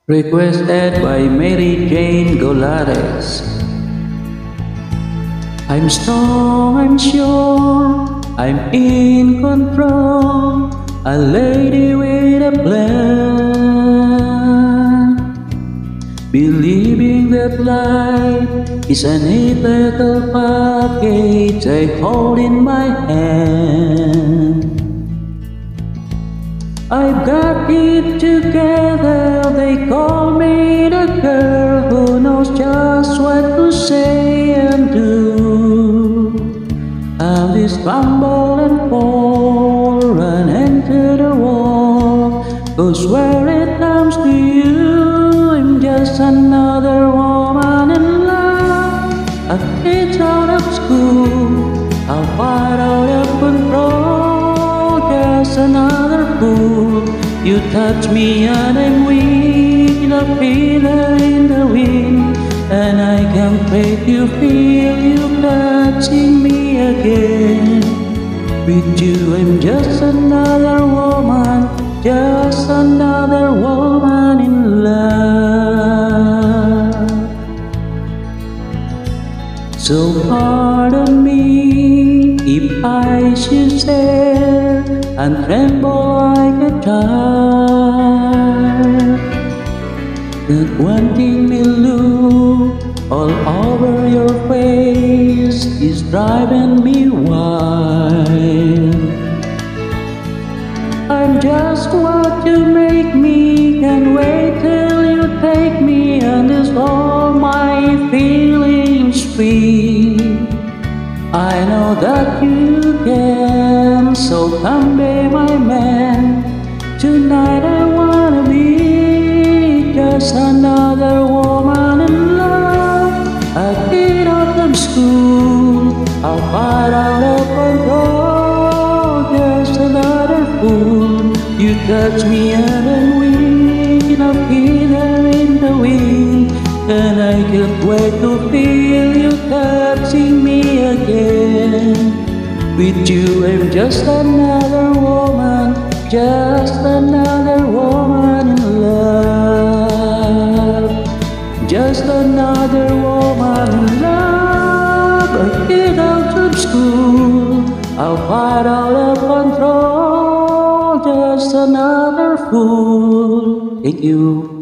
Requested by Mary Jane Golares. I'm strong, I'm sure, I'm in control, a lady with a plan. Believing that life is a neat little package I hold in my hand. I've got it together, they call me the girl who knows just what to say and do. I'll just stumble and fall, run into the wall, 'cause where it comes to you, I'm just another woman in love. A kid out of school, I'll fight out of control, just another fool. You touch me and I'm weak, the feeler in the wind, and I can't wait to feel you touching me again. With you I'm just another woman, just another woman in love. So pardon me if I should stare and tremble like a child, that wanting me look all over your face is driving me wild. I'm just what you make me, can't wait till you take me and is all my feelings free. I know that you can, so come be my man. Tonight I wanna be just another woman in love. A kid out of school, I'll fight out of control, just another fool. You touch me and I'm weak, I'm feeling in the wind, and I can't wait to feel you touching me again. With you I'm just another woman, just another woman in love. Just another woman in love. A kid out of school, I'll fight out of control, just another fool. Thank you.